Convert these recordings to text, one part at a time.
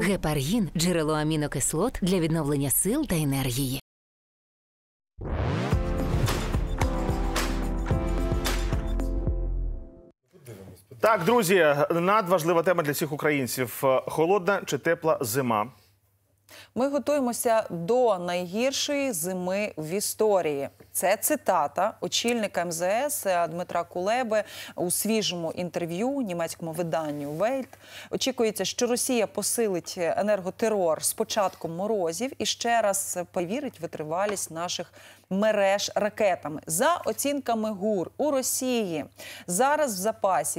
Гепаргін – джерело амінокислот для відновлення сил та енергії. Так, друзі, надважлива тема для всіх українців. Холодна чи тепла зима? Ми готуємося до найгіршої зими в історії. Це цитата очільника МЗС Дмитра Кулеби у свіжому інтерв'ю німецькому виданню Welt. Очікується, що Росія посилить енерготерор з початком морозів і ще раз перевірить витривалість наших мереж ракетами. За оцінками ГУР, у Росії зараз в запасі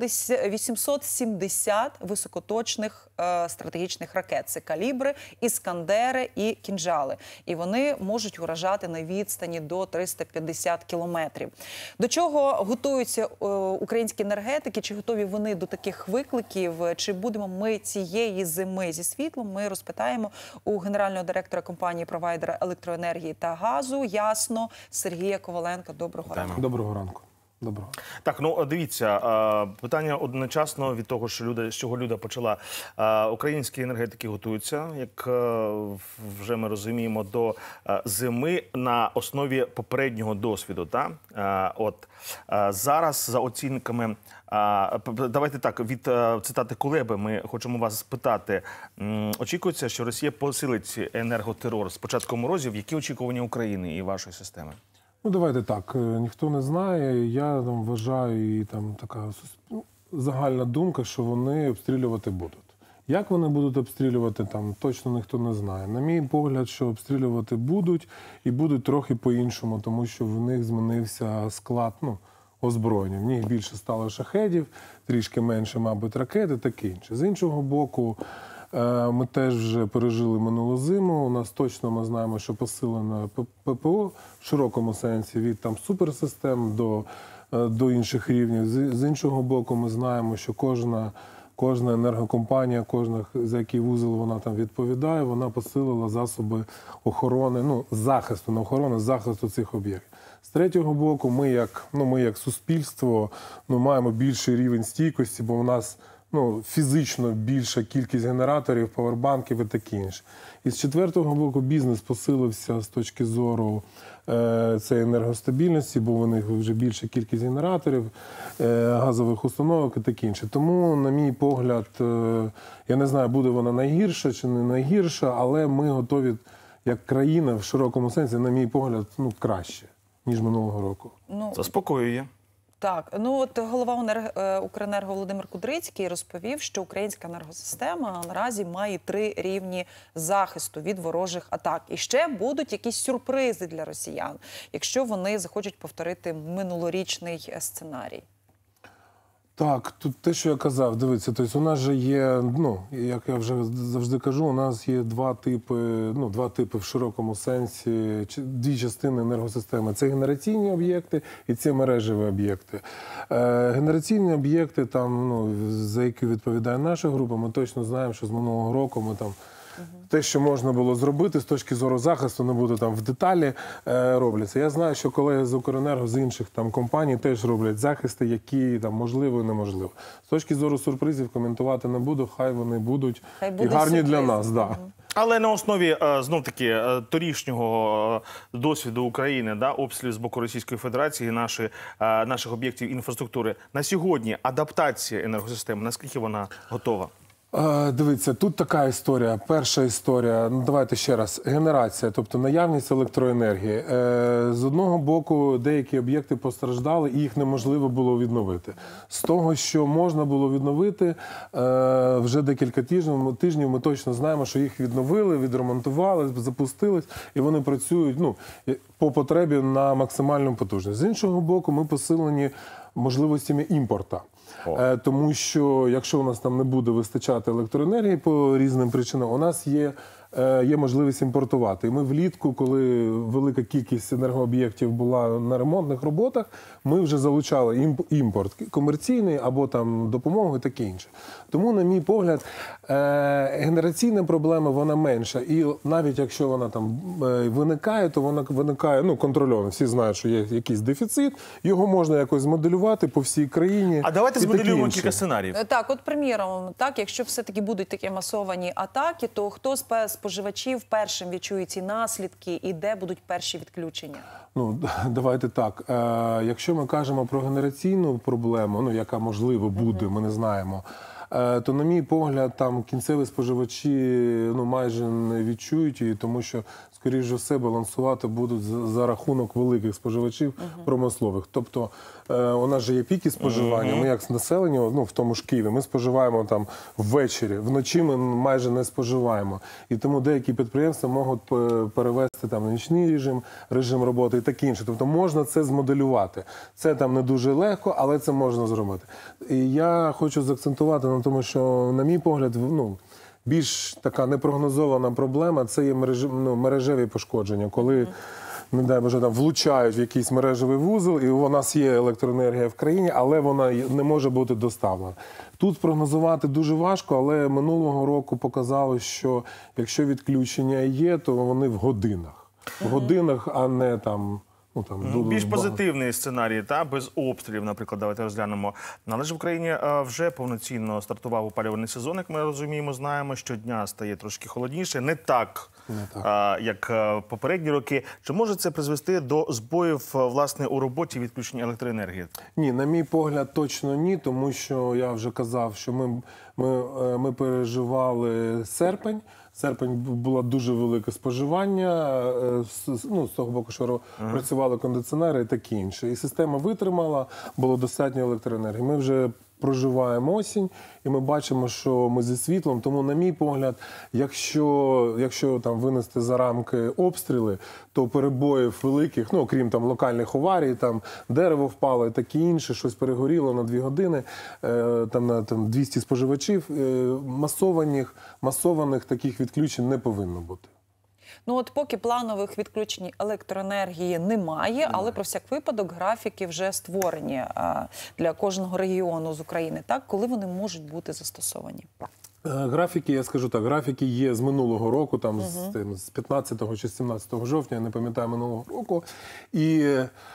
870 високоточних стратегічних ракет. Це калібри, іскандери і кінжали. І вони можуть уражати на відстані до 350 кілометрів. До чого готуються українські енергетики? Чи готові вони до таких викликів? Чи будемо ми цієї зими зі світлом? Ми розпитаємо у генерального директора компанії-провайдера електроенергії та газу «Ясно» Сергія Коваленка. Доброго ранку. Доброго ранку. Доброго. Так, ну дивіться, питання одночасно від того, з чого Люда почала. Українські енергетики готуються, як вже ми розуміємо, до зими на основі попереднього досвіду. Зараз, за оцінками, давайте так, від цитати Кулеби ми хочемо вас спитати. Очікується, що Росія посилить енерготерор з початком морозів. Які очікування України і вашої системи? Ну, давайте так, ніхто не знає. Я вважаю, і така загальна думка, що вони обстрілювати будуть. Як вони будуть обстрілювати, точно ніхто не знає. На мій погляд, що обстрілювати будуть, і будуть трохи по-іншому, тому що в них змінився склад озброєння. В них більше стало шахедів, трішки менше, мабуть, ракети, таке інше. З іншого боку, ми теж вже пережили минулу зиму. У нас точно, ми знаємо, що посилено ППО в широкому сенсі від суперсистем до інших рівнів. З іншого боку, ми знаємо, що кожна енергокомпанія, за який вузол вона відповідає, вона посилила засоби охорони, захисту, не охорони, захисту цих об'єктів. З третього боку, ми як суспільство маємо більший рівень стійкості, бо у нас фізично більша кількість генераторів, павербанків і таке інше. І з четвертого боку бізнес посилився з точки зору цієї енергостабільності, бо у них вже більша кількість генераторів, газових установок і таке інше. Тому, на мій погляд, я не знаю, буде вона найгірша чи не найгірша, але ми готові, як країна, в широкому сенсі, на мій погляд, краще, ніж минулого року. Заспокоює. Так, голова Укренерго Володимир Кудрицький розповів, що українська енергосистема наразі має 3 рівні захисту від ворожих атак. І ще будуть якісь сюрпризи для росіян, якщо вони захочуть повторити минулорічний сценарій. Так, тут те, що я казав, дивіться, тобто у нас же є, як я вже завжди кажу, у нас є два типи в широкому сенсі, 2 частини енергосистеми. Це генераційні об'єкти і це мережеві об'єкти. Генераційні об'єкти, за які відповідає наша група, ми точно знаємо, що з минулого року ми те, що можна було зробити з точки зору захисту, не буду в деталі робляться. Я знаю, що колеги з Укренерго, з інших компаній теж роблять захисти, які можливо і неможливо. З точки зору сюрпризів коментувати не буду, хай вони будуть і гарні для нас. Да. Але на основі, знов-таки, торішнього досвіду України, обстрілів з боку Російської Федерації, наших об'єктів інфраструктури, на сьогодні адаптація енергосистеми, наскільки вона готова? Дивіться, тут така історія. Перша історія, давайте ще раз, генерація, тобто наявність електроенергії. З одного боку, деякі об'єкти постраждали, і їх неможливо було відновити. З того, що можна було відновити, вже декілька тижнів ми точно знаємо, що їх відновили, відремонтували, запустились, і вони працюють по потребі на максимальну потужність. З іншого боку, ми посилені можливостями імпорту. Тому що, якщо у нас не буде вистачати електроенергії по різним причинам, у нас є є можливість імпортувати. І ми влітку, коли велика кількість енергооб'єктів була на ремонтних роботах, ми вже залучали імпорт комерційний або там допомогу і таке інше. Тому, на мій погляд, генераційна проблема, вона менша. І навіть якщо вона там виникає, то вона виникає контрольовано. Всі знають, що є якийсь дефіцит, його можна якось змоделювати по всій країні. А давайте і таке змоделюємо інше. кілька сценаріїв. Так, от приміром, так, якщо все-таки будуть такі масовані атаки, то хто з споживачів першим відчує ці наслідки і де будуть перші відключення? Давайте так. Якщо ми кажемо про генераційну проблему, яка можливо буде, ми не знаємо, то, на мій погляд, там кінцеві споживачі майже не відчують її, тому що, скоріш за все, балансувати будуть за рахунок великих споживачів промислових. Тобто, у нас же є піки споживання, ми як населення, в тому ж Києві, ми споживаємо там ввечері, вночі ми майже не споживаємо. І тому деякі підприємства можуть перевести там на нічний режим роботи і таке інше. Тобто можна це змоделювати. Це там не дуже легко, але це можна зробити. І я хочу заакцентувати на тому, що, на мій погляд, більш така непрогнозована проблема – це є мережеві пошкодження, коли, не дай Боже, там влучають в якийсь мережевий вузол, і у нас є електроенергія в країні, але вона не може бути доставлена. Тут прогнозувати дуже важко, але минулого року показало, що якщо відключення є, то вони в годинах. В годинах, а не там... Більш позитивний сценарій, без обстрілів, наприклад, давайте розглянемо. Але ж в Україні вже повноцінно стартував опалювальний сезон, як ми розуміємо, знаємо, щодня стає трошки холодніше, не так, як попередні роки. Чи може це призвести до збоїв, власне, у роботі відключення електроенергії? Ні, на мій погляд, точно ні, тому що я вже казав, що ми переживали серпень. Серпень було дуже велике споживання, з того боку, що працювали кондиціонери і таке інше. І система витримала, було достатньо електроенергії. Ми вже проживаємо осінь, і ми бачимо, що ми зі світлом. Тому, на мій погляд, якщо там винести за рамки обстріли, то перебоїв великих, окрім там локальних аварій, там дерево впало і таке інше, щось перегоріло на 2 години, на 200 споживачів, масованих таких відключень не повинно бути. От поки планових відключень електроенергії немає, але про всяк випадок графіки вже створені для кожного регіону з України. Так, коли вони можуть бути застосовані? Графіки, я скажу так, графіки є з минулого року, там з 15 чи 17 жовтня, я не пам'ятаю, минулого року. І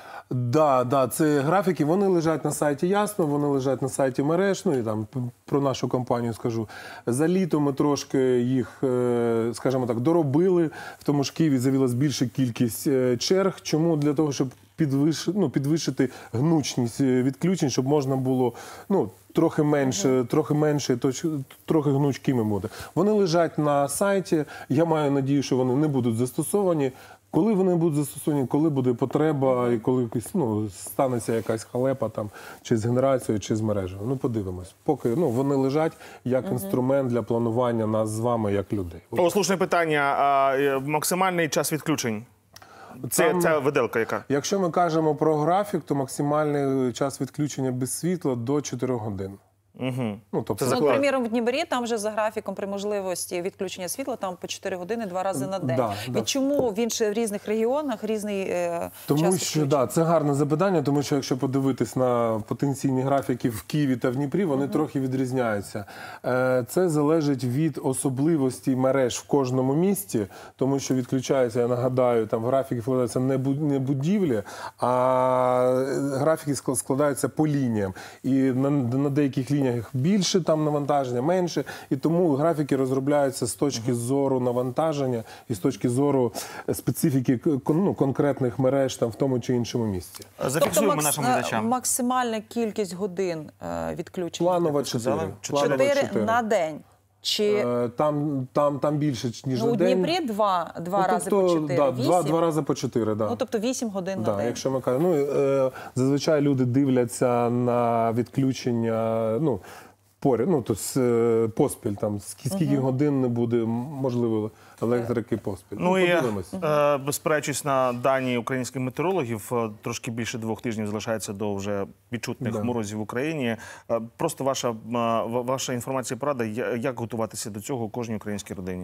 це графіки, вони лежать на сайті Ясно, вони лежать на сайті мереж, і там про нашу компанію скажу. За літо ми трошки їх, скажімо так, доробили, в тому ж Києві з'явилась більша кількість черг. Чому? Для того, щоб підвищити гнучність відключень, щоб можна було, трохи менше, трохи гнучкими бути. Вони лежать на сайті, я маю надію, що вони не будуть застосовані. Коли вони будуть застосовані, коли буде потреба, і коли станеться якась халепа там, чи з генерацією, чи з мережею. Подивимось. Поки вони лежать як інструмент для планування нас з вами, як людей. Слушне питання. Максимальний час відключень? Ця виделка яка? Якщо ми кажемо про графік, то максимальний час відключення без світла до 4 годин. Приміром, в Дніпрі, там вже за графіком при можливості відключення світла, там по 4 години 2 рази на день. Чому в різних регіонах різний час відключення? Тому що, це гарне запитання, тому що якщо подивитись на потенційні графіки в Києві та в Дніпрі, вони трохи відрізняються. Це залежить від особливостей мереж в кожному місті, тому що відключаються, я нагадаю, там в графіки вкладаються не будівлі, а графіки складаються по лініям. І на деяких лініях більше там навантаження, менше. І тому графіки розробляються з точки зору навантаження і з точки зору специфіки конкретних мереж там в тому чи іншому місці. Зафіксуємо нашим глядачам. Максимальна кількість годин відключення? Планова 4. 4 на день? Чи... Там більше, ніж на день. У Дніпрі два рази по 4, 8? 2 рази по 4, так. Тобто 8 годин на день. Якщо ми кажемо, зазвичай люди дивляться на відключення, поспіль, там, скільки годин не буде, можливо, електрики поспіль. Спираючись на дані українських метеорологів, трошки більше 2 тижнів залишається до вже відчутних морозів в Україні. Просто ваша інформація, порада, як готуватися до цього кожній українській родині?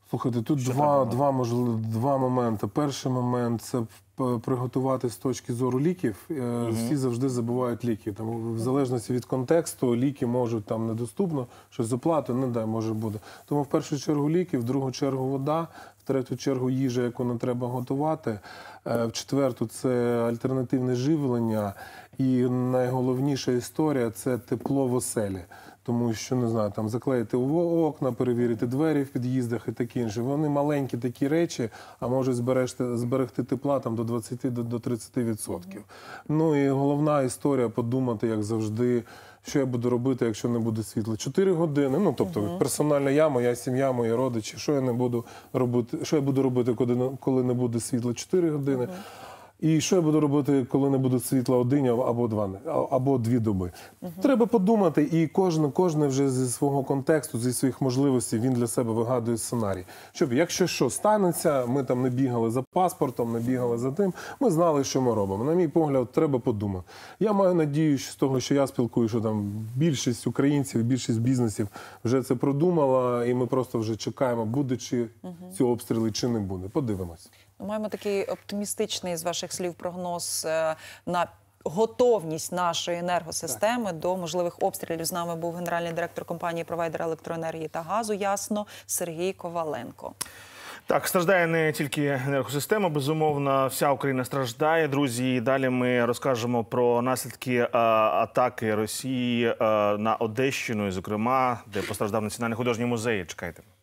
Слухайте, тут два моменти. Перший момент – це приготувати з точки зору ліків. Всі завжди забувають ліки. Там, в залежності від контексту, ліки можуть там недоступно, щось з оплатою, не дай, може бути. Тому в першу чергу ліки, в другу чергу вода, в третю чергу їжа, яку не треба готувати, в четверту це альтернативне живлення. І найголовніша історія – це тепло в оселі. Тому що, не знаю, там заклеїти окна, перевірити двері в під'їздах і таке інше. Вони маленькі такі речі, а можуть зберегти тепла там, до 20-30%. Ну і головна історія – подумати, як завжди, що я буду робити, якщо не буде світла. 4 години, ну, тобто персональна я, моя сім'я, мої родичі, що я буду робити, коли не буде світла. 4 години. І що я буду робити, коли не буде світла 1 або 2 доби? Треба подумати, і кожен вже зі свого контексту, зі своїх можливостей, він для себе вигадує сценарій. Щоб, якщо що станеться, ми там не бігали за паспортом, не бігали за тим, ми знали, що ми робимо. На мій погляд, треба подумати. Я маю надію, що з того, що я спілкую, що там більшість українців, більшість бізнесів вже це продумала, і ми просто вже чекаємо, буде чи ці обстріли, чи не буде. Подивимось. Маємо такий оптимістичний, з ваших слів, прогноз на готовність нашої енергосистеми до можливих обстрілів. З нами був генеральний директор компанії «Провайдер електроенергії та газу», ясно, Сергій Коваленко. Так, страждає не тільки енергосистема, безумовно, вся Україна страждає. Друзі, і далі ми розкажемо про наслідки атаки Росії на Одещину, і, зокрема, де постраждав Національний художній музей. Чекайте.